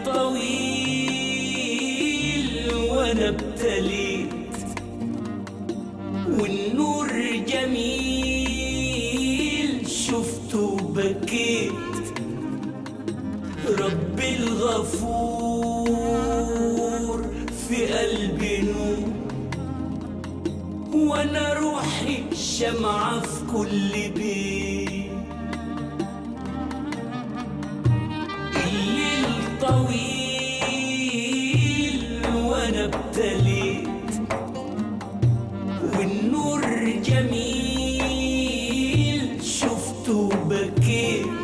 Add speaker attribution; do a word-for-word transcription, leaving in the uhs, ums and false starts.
Speaker 1: طويل وانا ابتليت، والنور جميل شفته بكيت. ربي الغفور في قلبي نور، وانا روحي شمعة في كل بيت. الليل طويل وانا ابتليت، والنور جميل شفته بكيت.